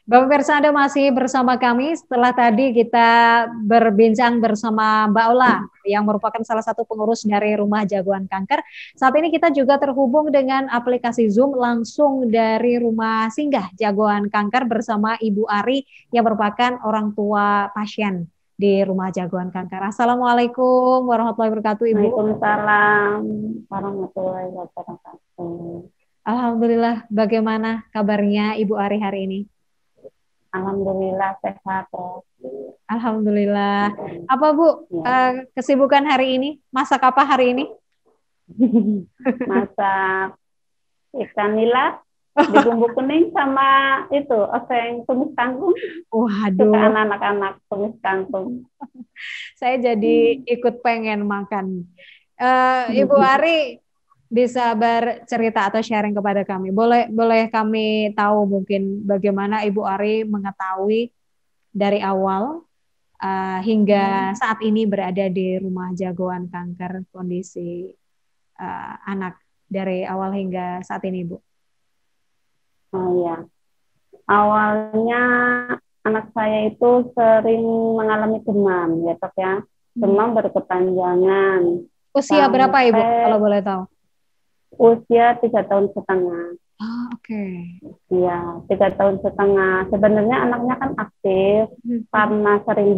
Bapak Pemirsa, Anda masih bersama kami setelah tadi kita berbincang bersama Mbak Ola yang merupakan salah satu pengurus dari Rumah Jagoan Kanker. Saat ini kita juga terhubung dengan aplikasi Zoom langsung dari Rumah Singgah Jagoan Kanker bersama Ibu Ari yang merupakan orang tua pasien di Rumah Jagoan Kanker. Assalamualaikum warahmatullahi wabarakatuh, Ibu. Waalaikumsalam warahmatullahi wabarakatuh. Alhamdulillah, bagaimana kabarnya Ibu Ari hari ini? Alhamdulillah sehat. Alhamdulillah. Apa Bu, Ya. kesibukan hari ini? Masak apa hari ini? Masak ikan nila di bumbu kuning sama itu oseng tumis kangkung. Suka Waduh, anak-anak tumis kangkung. saya jadi ikut pengen makan. Ibu Ari bisa bercerita atau sharing kepada kami. Boleh kami tahu mungkin bagaimana Ibu Ari mengetahui dari awal hingga saat ini berada di Rumah Jagoan Kanker, kondisi anak dari awal hingga saat ini, Bu. Oh ya, awalnya anak saya itu sering mengalami demam, ya Tok ya. Demam berkepanjangan Usia berapa Ibu, kalau sampai boleh tahu? usia 3 tahun setengah. Ah, oke. Iya, 3 tahun setengah. Sebenarnya anaknya kan aktif karena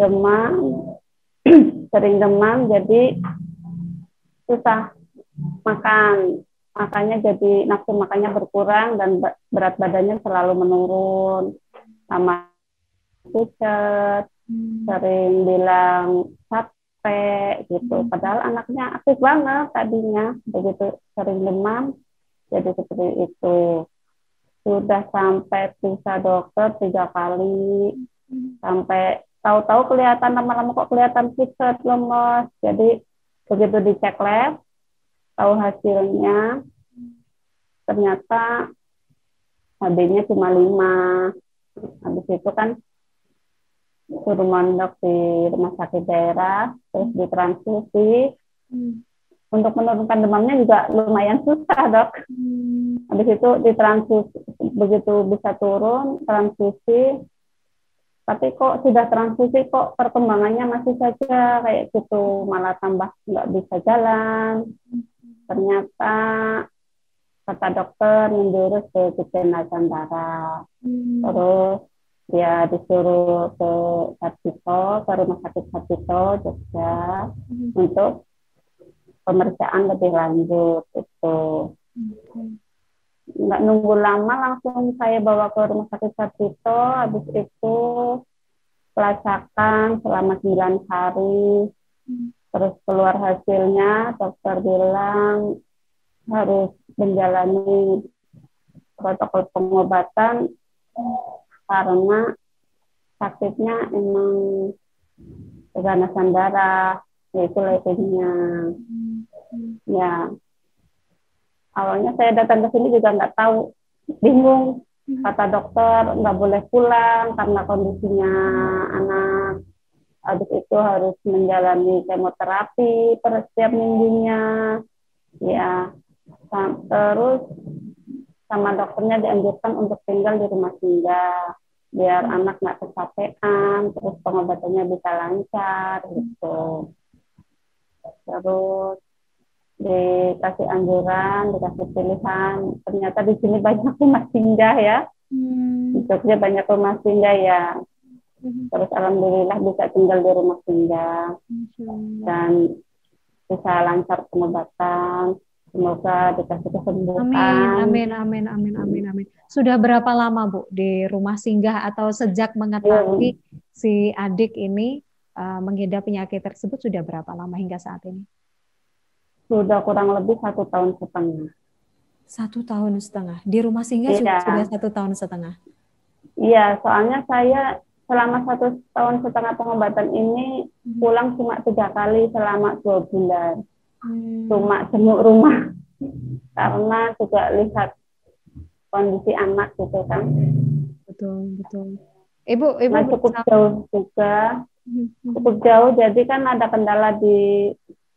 sering demam jadi susah makan. Makanya jadi nafsu makannya berkurang dan berat badannya selalu menurun. Sama pucat, sering bilang capek gitu. Padahal anaknya aktif banget tadinya. Begitu sering demam, jadi seperti itu. Sudah sampai periksa dokter 3 kali, sampai tahu-tahu kelihatan lama-lama kok kelihatan pucat, lemes. Jadi begitu dicek lab, tahu hasilnya ternyata HB-nya cuma 5. Habis itu kan suruh mondok di rumah sakit daerah, terus ditransfusi. Untuk menurunkan demamnya juga lumayan susah, Dok. Habis itu ditransfusi, begitu bisa turun transfusi, tapi kok sudah transfusi kok perkembangannya masih saja kayak gitu, malah tambah nggak bisa jalan. Ternyata kata dokter menjurus ke kecemasan darah. Terus dia disuruh ke Sarjito, ke rumah sakit Sarjito Jogja untuk pemeriksaan lebih lanjut itu. Nggak nunggu lama langsung saya bawa ke rumah sakit Sarjito. Habis itu pelacakan selama 9 hari. Terus keluar hasilnya, dokter bilang harus menjalani protokol pengobatan karena sakitnya emang keganasan darah, yaitu leukemia. Ya, awalnya saya datang ke sini juga nggak tahu, bingung. Kata dokter nggak boleh pulang karena kondisinya anak. Habis itu harus menjalani kemoterapi per setiap minggunya. Ya, terus sama dokternya dianjurkan untuk tinggal di rumah singgah biar anak nggak kecapean, terus pengobatannya bisa lancar gitu. Terus dikasih anjuran, dikasih pilihan. Ternyata di sini banyak rumah singgah ya. Di Jogja banyak rumah singgah ya. Terus alhamdulillah bisa tinggal di rumah singgah dan bisa lancar pengobatan. Semoga dikasih kesembuhan. Amin, amin, amin, amin, amin. Sudah berapa lama Bu di rumah singgah atau sejak mengetahui si adik ini mengidap penyakit tersebut sudah berapa lama hingga saat ini? Sudah kurang lebih 1 tahun setengah. 1 tahun setengah. Di rumah singgah juga Iya, sudah 1 tahun setengah. iya. Soalnya saya selama 1 tahun setengah pengobatan ini pulang cuma 3 kali selama 2 bulan. Cuma jenguk rumah karena juga lihat kondisi anak gitu kan. Betul, betul. Ibu Nah, cukup jauh juga, cukup jauh. Jadi kan ada kendala di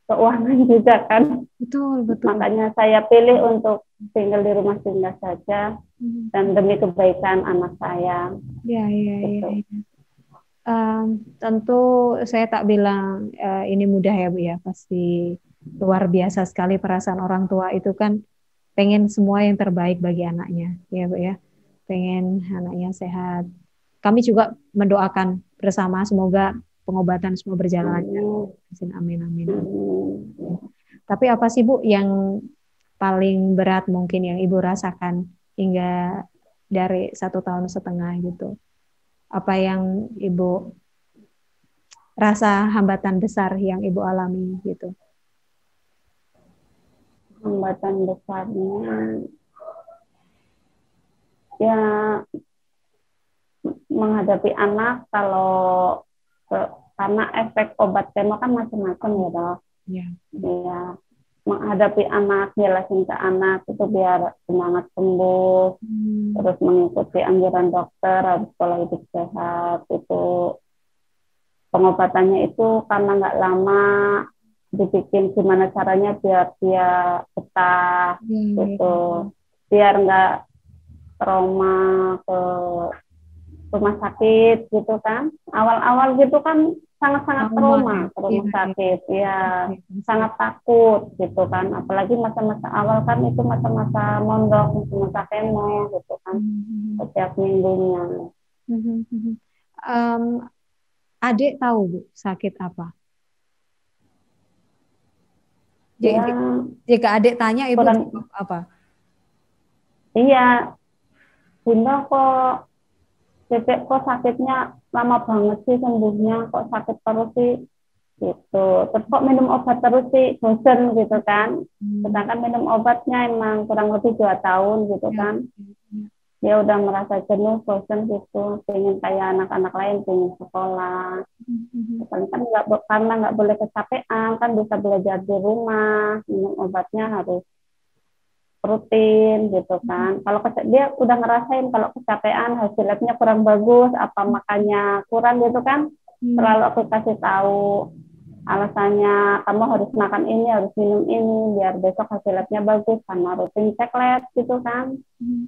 keuangan juga kan. Betul. Makanya saya pilih untuk tinggal di rumah singgah saja dan demi kebaikan anak saya. Ya. Gitu. Tentu saya tak bilang ini mudah ya Bu ya, pasti luar biasa sekali perasaan orang tua itu kan pengen semua yang terbaik bagi anaknya ya Bu ya, pengen anaknya sehat. Kami juga mendoakan bersama semoga pengobatan semua berjalan lancar. Amin, amin. Tapi apa sih Bu yang paling berat mungkin yang Ibu rasakan hingga dari 1,5 tahun gitu? Apa yang Ibu rasa hambatan besar yang Ibu alami gitu? Hambatan besarnya ya menghadapi anak karena efek obat kemo kan macam-macam ya dok. Ya. Ya, menghadapi anak, jelasin ke anak itu biar semangat sembuh, terus mengikuti anjuran dokter harus pola hidup sehat. Itu pengobatannya itu karena nggak lama, dibikin gimana caranya biar dia betah gitu, biar nggak trauma ke rumah sakit gitu kan. Awal-awal gitu kan sangat-sangat trauma ke rumah sakit, ya sangat takut gitu kan. Apalagi masa-masa awal kan itu masa-masa mondok, masa kemo gitu kan, setiap minggunya. Adik tahu Bu sakit apa? Ya, jika adik tanya Ibu jawab apa? Iya, Bunda kok Cecek kok sakitnya lama banget sih sembuhnya, kok sakit terus sih gitu. Terus kok minum obat terus sih, bosen gitu kan. Sedangkan minum obatnya emang kurang lebih 2 tahun gitu kan. Dia udah merasa jenuh, bosen gitu, pengen kayak anak-anak lain, pengen sekolah. Kan karena nggak boleh kecapean, kan bisa belajar di rumah, minum obatnya harus rutin gitu kan. Kalau dia udah ngerasain kalau kecapean, hasil labnya kurang bagus, apa makanya kurang gitu kan, selalu aku kasih tahu alasannya, kamu harus makan ini, harus minum ini, biar besok hasil labnya bagus, sama rutin cek lab gitu kan.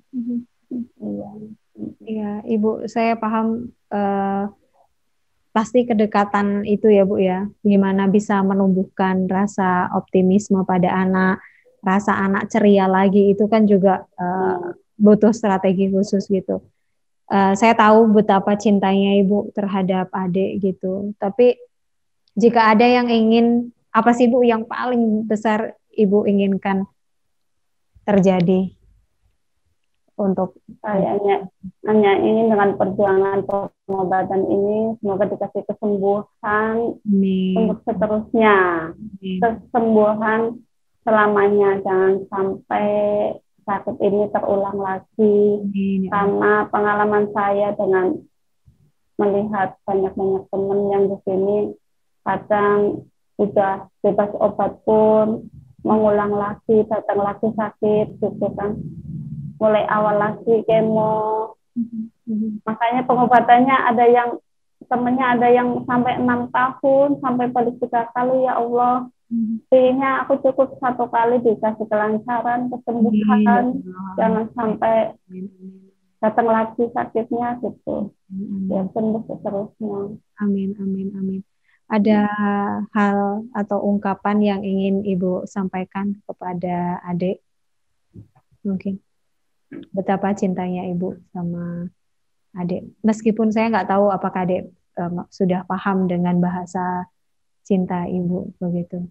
Iya, Ibu, saya paham pasti kedekatan itu ya Bu ya, gimana bisa menumbuhkan rasa optimisme pada anak, rasa anak ceria lagi itu kan juga butuh strategi khusus gitu. Saya tahu betapa cintanya Ibu terhadap adik gitu. Tapi jika ada yang ingin, apa sih Bu yang paling besar Ibu inginkan terjadi untuk saya hanya ingin dengan perjuangan pengobatan ini semoga dikasih kesembuhan untuk seterusnya, kesembuhan selamanya, jangan sampai sakit ini terulang lagi. Karena pengalaman saya dengan melihat banyak-banyak teman yang di sini kadang sudah bebas obat pun mengulang lagi, datang lagi sakit gitu kan, mulai awal lagi kemo. Makanya pengobatannya ada yang temennya ada yang sampai 6 tahun, sampai balik 3 kali, ya Allah. Intinya aku cukup 1 kali dikasih kelancaran, kesembuhan, jangan sampai datang lagi sakitnya gitu. Ya sembuh seterusnya. Amin, amin, amin. Ada hal atau ungkapan yang ingin Ibu sampaikan kepada adik? Mungkin betapa cintanya Ibu sama adik. Meskipun saya nggak tahu apakah adik sudah paham dengan bahasa cinta Ibu begitu.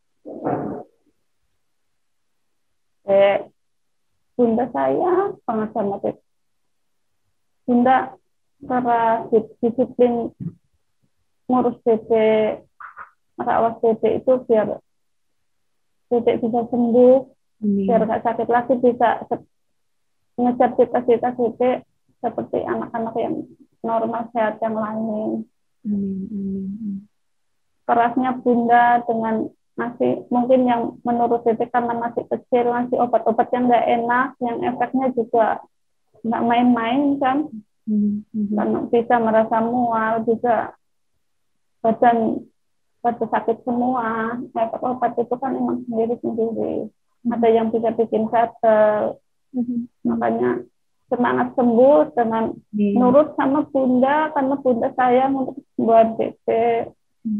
Bunda saya sangat sama Dek. Bunda secara disiplin ngurus Dede, merawat Dede itu biar Dede bisa sembuh, biar nggak sakit lagi, bisa ngejar cita-cita Dede seperti anak-anak yang normal sehat yang lain. Kerasnya Bunda dengan ngasih, mungkin yang menurut Dede karena masih kecil, ngasih obat-obat yang nggak enak, yang efeknya juga nggak main-main kan, karena bisa merasa mual, bisa badan pada sakit semua. Obat itu kan emang sendiri-sendiri. Ada yang bisa bikin gatal. Makanya semangat sembuh dengan nurut sama bunda, karena bunda sayang untuk buat Dede.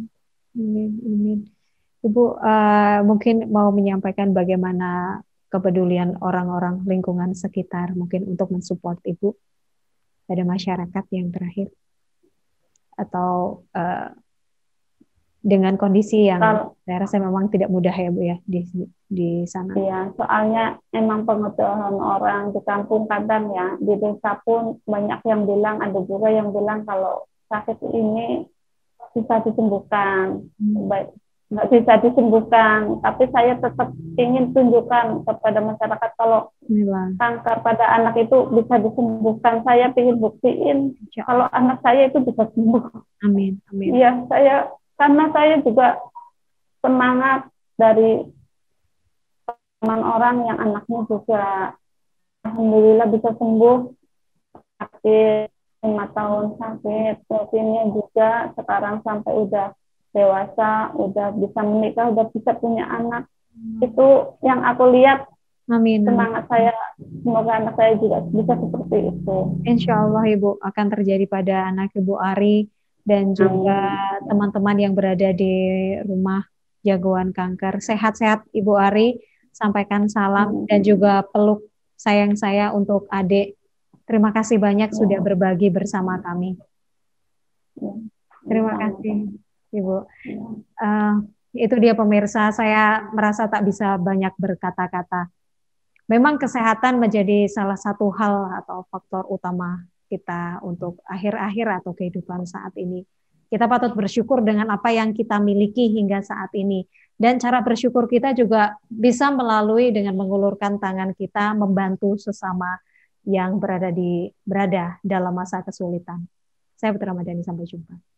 Amin. Ibu mungkin mau menyampaikan bagaimana kepedulian orang-orang lingkungan sekitar mungkin untuk mensupport Ibu pada masyarakat yang terakhir, atau dengan kondisi yang saya rasa memang tidak mudah ya Bu ya di sana. Iya, soalnya emang pengetahuan orang di kampung kadang ya, di desa pun banyak yang bilang, ada juga yang bilang kalau sakit ini bisa disembuhkan, baik nggak bisa disembuhkan, tapi saya tetap ingin tunjukkan kepada masyarakat kalau kanker pada anak itu bisa disembuhkan. Saya ingin buktiin kalau anak saya itu bisa sembuh. Amin. Iya, karena saya juga semangat dari teman orang yang anaknya juga alhamdulillah bisa sembuh, sakit 5 tahun sakit, leukemia juga, sekarang sampai udah dewasa, udah bisa menikah, udah bisa punya anak. Itu yang aku lihat. Amin. Semangat saya, semoga anak saya juga bisa seperti itu. Insya Allah Ibu akan terjadi pada anak Ibu Ari dan juga teman-teman yang berada di rumah jagoan kanker. Sehat-sehat Ibu Ari, sampaikan salam dan juga peluk sayang saya untuk adik. Terima kasih banyak sudah berbagi bersama kami. Terima kasih Ibu. Itu dia pemirsa, saya merasa tak bisa banyak berkata-kata. Memang kesehatan menjadi salah satu hal atau faktor utama kita untuk akhir-akhir atau kehidupan saat ini. Kita patut bersyukur dengan apa yang kita miliki hingga saat ini. Dan cara bersyukur kita juga bisa melalui dengan mengulurkan tangan kita membantu sesama yang berada dalam masa kesulitan. Saya Putri Ramadhani, sampai jumpa.